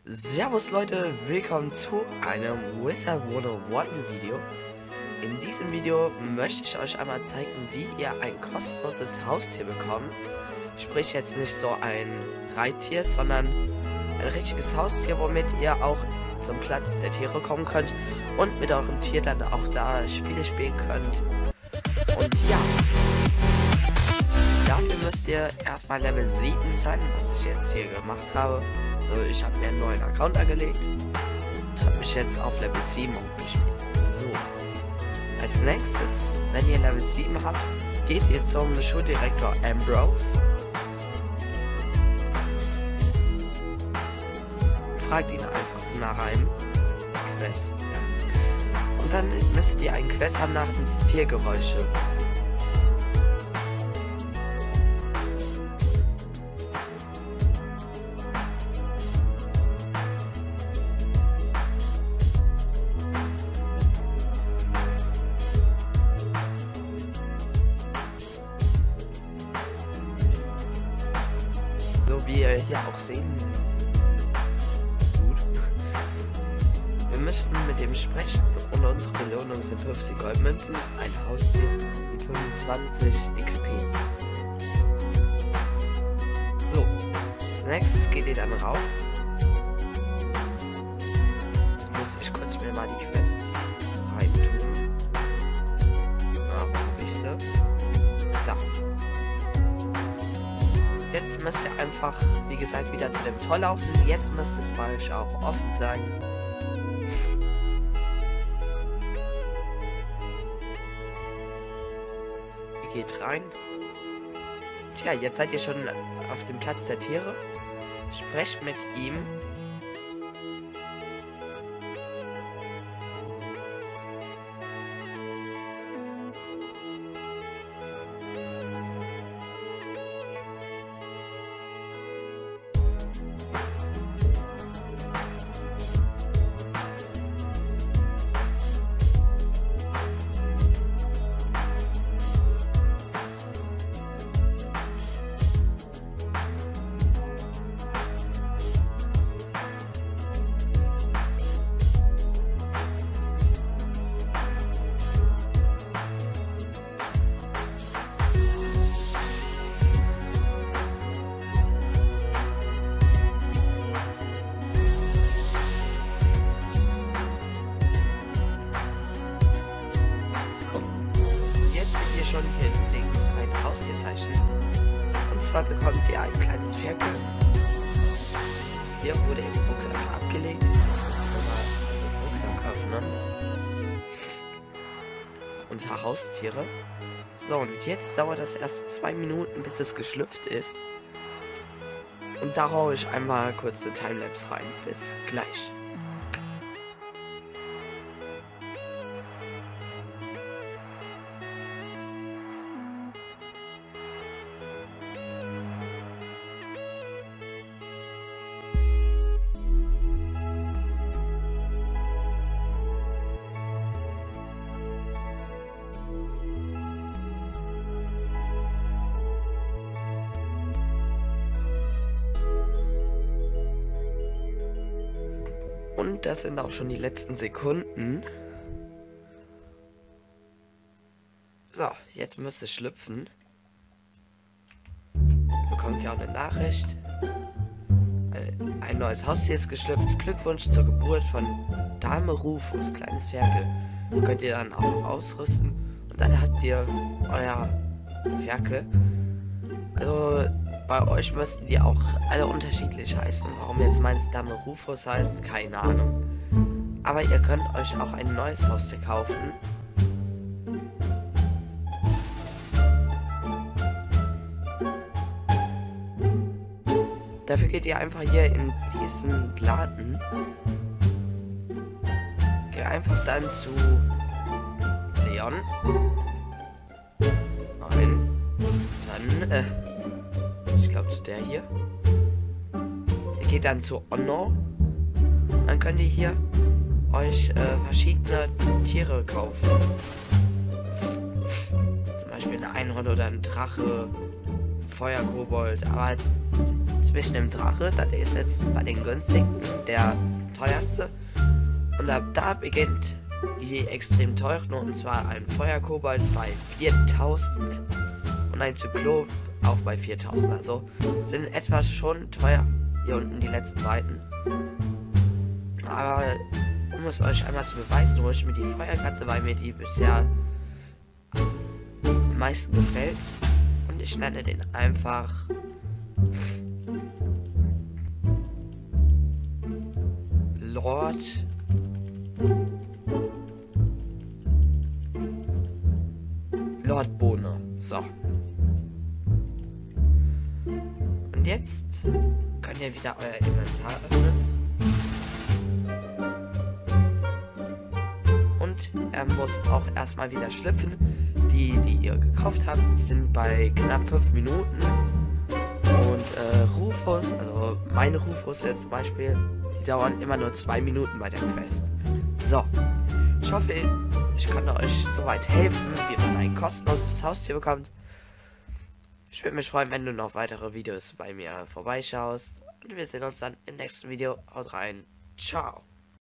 Servus Leute, willkommen zu einem Wizard 101 Video. In diesem Video möchte ich euch einmal zeigen, wie ihr ein kostenloses Haustier bekommt. Sprich jetzt nicht so ein Reittier, sondern ein richtiges Haustier, womit ihr auch zum Platz der Tiere kommen könnt und mit eurem Tier dann auch da Spiele spielen könnt. Und ja, dafür müsst ihr erstmal Level 7 sein, was ich jetzt hier gemacht habe. Ich habe mir einen neuen Account angelegt und habe mich jetzt auf Level 7 aufgespielt. So. Als nächstes, wenn ihr Level 7 habt, geht ihr zum Schuldirektor Ambrose. Fragt ihn einfach nach einem Quest. Ja. Und dann müsstet ihr einen Quest haben namens Tiergeräusche. So wie ihr hier auch sehen. Gut. Wir möchten mit dem sprechen und unsere Belohnung sind 50 Goldmünzen, ein Haustier und 25 XP. So, als nächstes geht ihr dann raus. Jetzt muss ich kurz mir mal die Quest reintun. Ah, wo hab ich sie? Da. Jetzt müsst ihr einfach, wie gesagt, wieder zu dem Tor laufen. Jetzt müsste es bei euch auch offen sein. Ihr geht rein. Tja, jetzt seid ihr schon auf dem Platz der Tiere. Sprecht mit ihm. Schon hier links ein Haustierzeichen. Und zwar bekommt ihr ein kleines Ferkel. Hier wurde in den Rucksack abgelegt. Jetzt müssen wir mal den Rucksack öffnen. Und hier Haustiere. So, und jetzt dauert das erst 2 Minuten, bis es geschlüpft ist. Und da haue ich einmal kurz eine Timelapse rein. Bis gleich. Und das sind auch schon die letzten Sekunden. So, jetzt müsst ihr schlüpfen. Ihr bekommt ja auch eine Nachricht. Ein neues Haustier ist geschlüpft. Glückwunsch zur Geburt von Dame Rufus, kleines Ferkel. Könnt ihr dann auch ausrüsten. Und dann habt ihr euer Ferkel. Also bei euch müssten die auch alle unterschiedlich heißen. Warum jetzt meins Dame Rufus heißt, keine Ahnung. Aber ihr könnt euch auch ein neues Haustier kaufen. Dafür geht ihr einfach hier in diesen Laden. Geht einfach dann zu Leon. Nein. Dann, ich glaube zu der hier. Ihr geht dann zu Honor. Dann könnt ihr hier euch verschiedene Tiere kaufen. Zum Beispiel ein Einhorn oder ein Drache, Feuerkobold. Aber zwischen dem Drache, das ist jetzt bei den günstigen der teuerste. Und ab da beginnt die extrem teuren, und zwar ein Feuerkobold bei 4000 und ein Zyklop auch bei 4000. Also sind etwas schon teuer hier unten die letzten beiden. Aber um es euch einmal zu beweisen, hole ich mir die Feuerkatze, weil mir die bisher am meisten gefällt. Und ich nenne den einfach Lord Bohne. So. Und jetzt könnt ihr wieder euer Inventar öffnen. Und er muss auch erstmal wieder schlüpfen. Die ihr gekauft habt, sind bei knapp 5 Minuten. Und Rufus, also meine Rufus jetzt zum Beispiel, die dauern immer nur 2 Minuten bei der Quest. So, ich hoffe, ich konnte euch soweit helfen, wie man ein kostenloses Haustier bekommt. Ich würde mich freuen, wenn du noch weitere Videos bei mir vorbeischaust. Und wir sehen uns dann im nächsten Video. Haut rein. Ciao.